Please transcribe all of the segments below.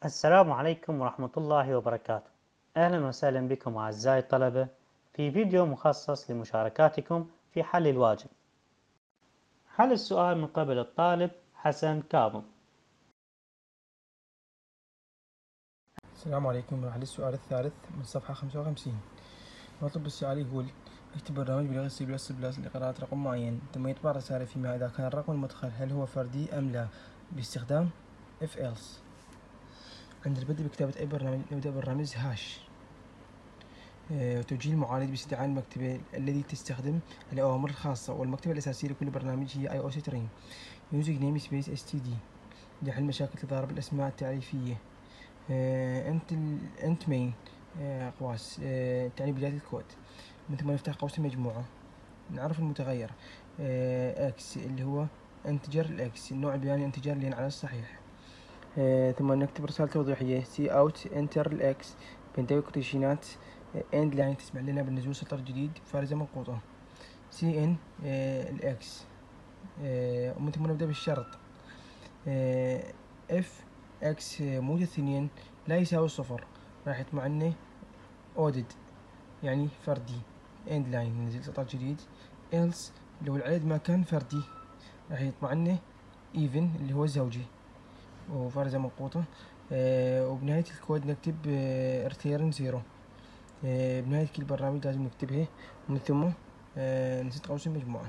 السلام عليكم ورحمة الله وبركاته. أهلا وسهلا بكم أعزائي الطلبة في فيديو مخصص لمشاركاتكم في حل الواجب. حل السؤال من قبل الطالب حسن كاظم. السلام عليكم. راح للسؤال الثالث من صفحة 55. مطلوب السؤال يقول: اكتب برنامج بلغة سي بلس بلس لقراءة رقم معين، ثم يطبع رسالة فيما إذا كان الرقم المدخل هل هو فردي أم لا، باستخدام if else. عند البدء بكتابة أي برنامج نبدأ بالرمز هاش، وتوجيه المعالج باستدعاء المكتبة الذي تستخدم الأوامر الخاصة، والمكتبة الأساسية لكل برنامج هي IO Stream. يوزك نيم سبيس std لحل مشاكل تضارب الأسماء التعريفية. انت مين أقواس تعني بداية الكود. من ثم نفتح قوس المجموعة، نعرف المتغير اكس اللي هو انتجر الاكس، النوع البياني انتجر لين على الصحيح. ثم نكتب رسالة توضيحية سي اوت انتر الاكس، بنتوي كوتيشنات اند لاين تسمح لنا بالنزول سطر جديد فارزة منقوطة سي ان الاكس. ومن ثم نبدأ بالشرط اف اكس موجب 2 لا يساوي 0، راح يطمع لنا اودد يعني فردي اند لاين ننزل سطر جديد. else لو العدد ما كان فردي راح يطمع لنا even اللي هو زوجي وفارزة منقوطة. وبنهاية الكود نكتب return 0. بنهاية كل برنامج لازم نكتبها، ومن ثم نسيت قوس المجموعة.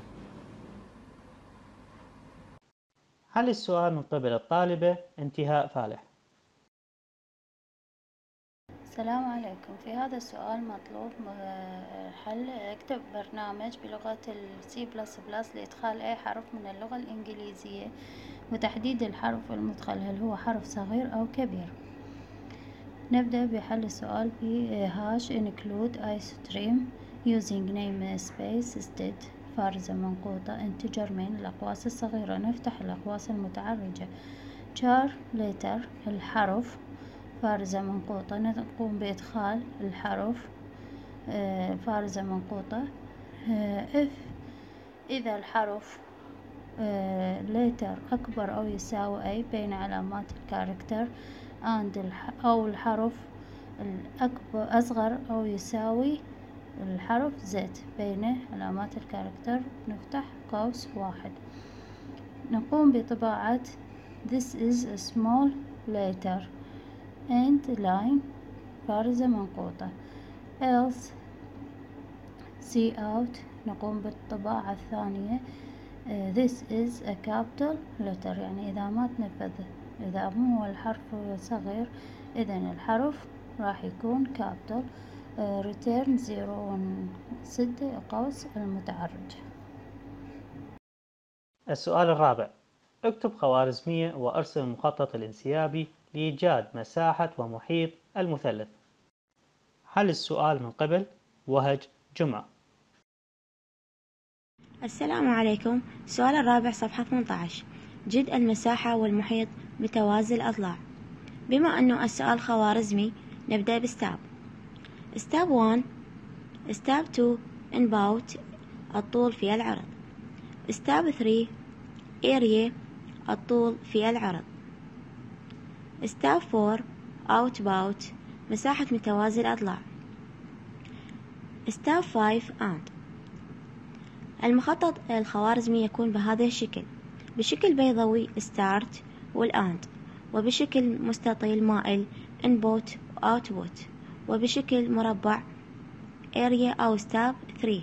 حل السؤال من قبل الطالبة انتهاء فالح. السلام عليكم. في هذا السؤال مطلوب حل اكتب برنامج بلغة السي بلس بلس لإدخال أي حرف من اللغة الإنجليزية وتحديد الحرف المدخل هل هو حرف صغير أو كبير. نبدأ بحل السؤال بهاش include iStream using namespace instead فارزة منقوطة integer من الأقواس الصغيرة. نفتح الأقواس المتعرجة char letter الحرف فارزة منقوطة، نقوم بإدخال الحرف فارزة منقوطة. if إذا الحرف letter أكبر أو يساوي أي بين علامات الكاركتر and أو الحرف الأكبر أصغر أو يساوي الحرف Z بين علامات الكاركتر نفتح قوس واحد. نقوم بطباعة this is a small letter and line فارزة منقوطة. else see out نقوم بالطباعة الثانية this is a capital letter يعني إذا ما تنفذ، إذا مو هو الحرف صغير إذن الحرف راح يكون capital. return 0 ونسد قوس المتعرج. السؤال الرابع: اكتب خوارزمية وارسم المخطط الانسيابي لإيجاد مساحة ومحيط المثلث. حل السؤال من قبل وهج جمعة. السلام عليكم. السؤال الرابع صفحة 18. جد المساحة والمحيط متوازي الأضلاع. بما أنه السؤال خوارزمي نبدأ بستاب 1. ستاب 2 inbout الطول في العرض. ستاب 3 area الطول في العرض. ستاب 4 outbout مساحة متوازي الأضلاع. ستاب 5 and. المخطط الخوارزمي يكون بهذا الشكل: بشكل بيضاوي start والآند، وبشكل مستطيل مائل input output، وبشكل مربع area أو step 3.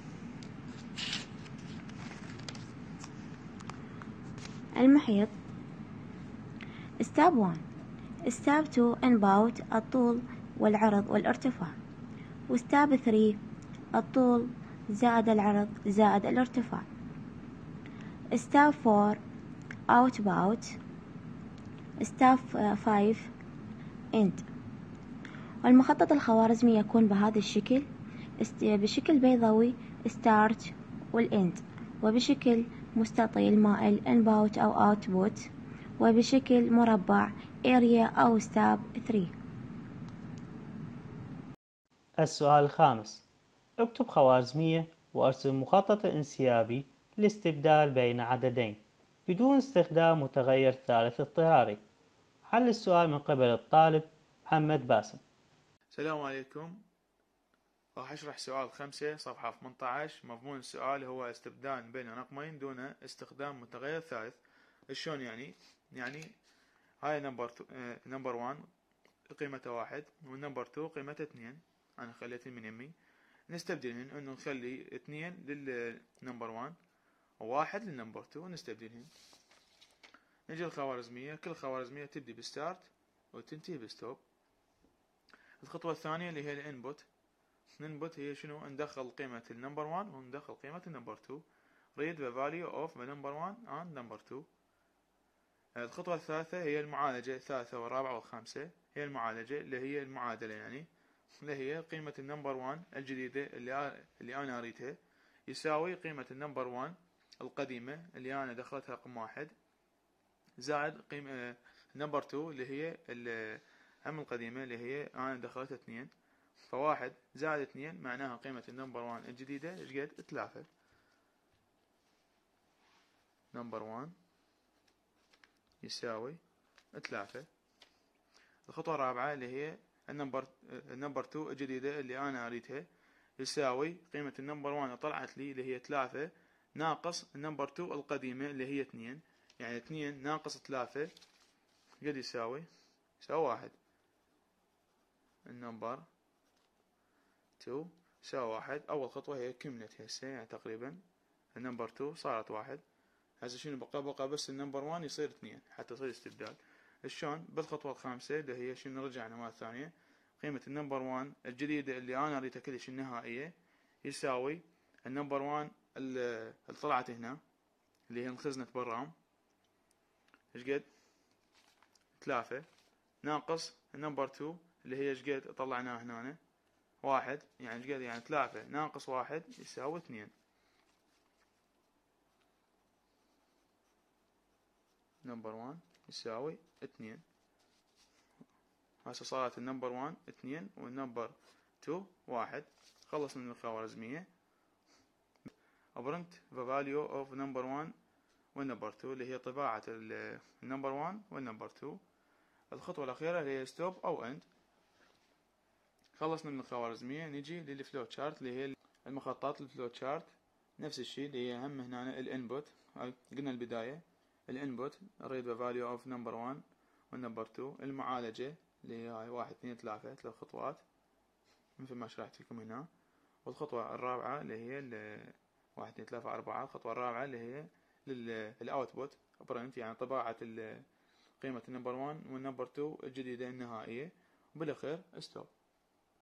المحيط step 1 step 2 input الطول والعرض والارتفاع، وstep 3 الطول زائد العرض زائد الارتفاع. step 4 outbout. step 5 end. والمخطط الخوارزمي يكون بهذا الشكل: بشكل بيضاوي start والend، وبشكل مستطيل مائل input أو output، وبشكل مربع area أو step 3. السؤال الخامس: اكتب خوارزمية وارسم مخطط انسيابي لاستبدال بين عددين بدون استخدام متغير ثالث اضطراري. حل السؤال من قبل الطالب محمد باسم. السلام عليكم. راح أشرح سؤال 5 صفحة 18. مضمون السؤال هو استبدال بين رقمين دون استخدام متغير ثالث. شلون يعني؟ يعني هاي نمبر 1 قيمته 1 والنمبر 2 قيمته 2. أنا خليتهم من يمي، نستبدلهن إنه نخلي 2 للنمبر 1 و1 للنمبر 2 ونستبدلهن. نجي الخوارزمية، كل خوارزمية تبدي بستارت وتنتهي بستوب. الخطوة الثانية اللي هي الانبوت. الانبوت هي شنو؟ ندخل قيمة النمبر 1 وندخل قيمة النمبر 2. read the value of the number 1 and number 2. الخطوة الثالثة هي المعالجة، الثالثة والرابعة والخامسة هي المعالجة اللي هي المعادلة، يعني اللي هي قيمة النمبر 1 الجديدة اللي أنا أريدها يساوي قيمة النمبر 1 القديمة اللي أنا دخلتها رقم 1 زائد قيمة نمبر 2 اللي هي هم القديمة اللي هي أنا دخلتها 2. فواحد زائد 2 معناها قيمة النمبر 1 الجديدة ايش قد؟ 3. نمبر 1 يساوي 3. الخطوة الرابعة اللي هي النمبر 2 الجديدة اللي أنا أريدها يساوي قيمة النمبر 1 اللي طلعت لي اللي هي 3 ناقص النمبر 2 القديمة اللي هي 2. يعني 2 ناقص 3 قد يساوي 1. النمبر 2 يساوي 1. أول خطوة هي كملت هسه، يعني تقريبا النمبر 2 صارت 1. هسه شنو بقى بس النمبر 1 يصير 2 حتى يصير استبدال. شلون؟ بالخطوة الخامسة اللي هي شنو؟ رجعنا مرة ثانية قيمة النمبر 1 الجديدة اللي أنا أريدها كلش النهائية يساوي النمبر 1 اللي طلعت هنا اللي هي انخزنت بالرام ايش قد؟ 3 ناقص النمبر 2 اللي هي ايش قد طلعناها هنا 1. يعني ايش قد؟ يعني 3 ناقص 1 يساوي 2. نمبر 1 يساوي 2. هسه صارت النمبر 1 2 والنمبر 2 1. خلصنا من الخوارزمية. print the value of number 1 والنمبر 2 اللي هي طباعة النمبر 1 والنمبر 2. الخطوة الأخيرة اللي هي stop أو end. خلصنا من الخوارزمية، نجي للفلو تشارت اللي هي المخططات. الفلو تشارت نفس الشيء اللي هي هم هنا الانبوت. قلنا البداية الانبوت read the value of number 1 والنمبر 2. المعالجة اللي هي هاي 1 2 3 3 خطوات مثل ما شرحت لكم هنا. والخطوة الرابعة اللي هي 1 2 3 4. الخطوة الرابعة اللي هي للاوتبوت print، يعني طباعة قيمة النمبر 1 والنمبر 2 الجديدة النهائية. وبالأخير stop.